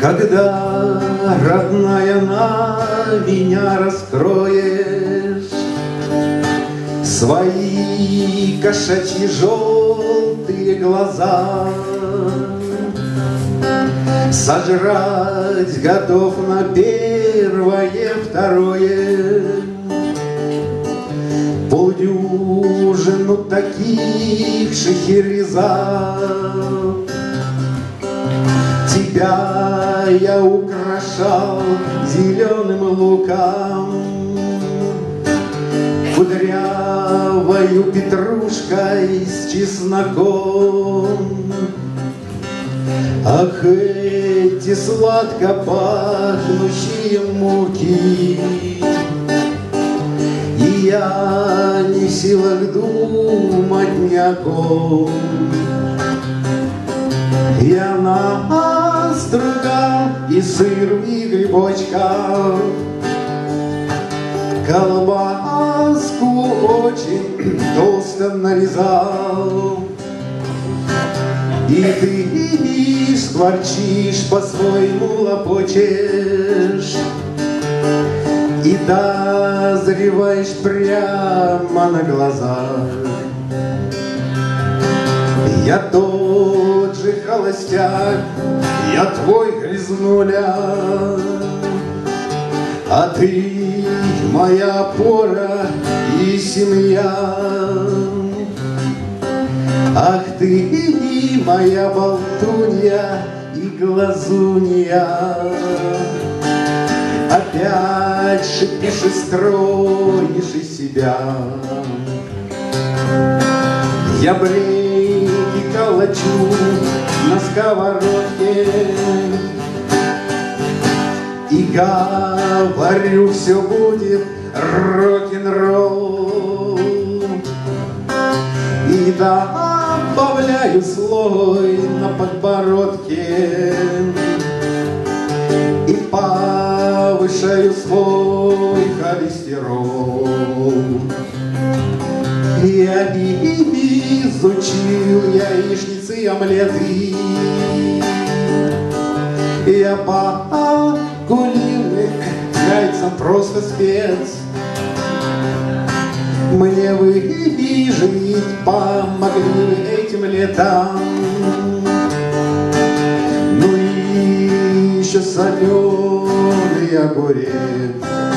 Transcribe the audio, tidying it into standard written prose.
Когда, родная, на меня раскроешь свои кошачьи желтые глаза, сожрать готов на первое, второе полдюжину таких шахерезад. Тебя я украшал зеленым луком, кудрявою петрушкой с чесноком. Ах, эти сладко пахнущие муки, и я не в силах думать ни о ком. Я на острогах и сыр, и грибочков, колбаску очень толсто нарезал. И ты скворчишь, по-своему лопочешь, и дозреваешь прямо на глазах. Я тот же холостяк, я твой грязнуля, а ты моя опора и семья. Ах, ты моя болтунья и глазунья, опять шипишь и строишь из себя. Я бреги калачу на сковородке и говорю, все будет рок-н-ролл. И добавляю слой на подбородке и повышаю свой холестерол. Я изучил яичницы и омлеты, я по куриным яйцам просто спец. Мне выжить помогли этим летам, ну и еще соленый огурец.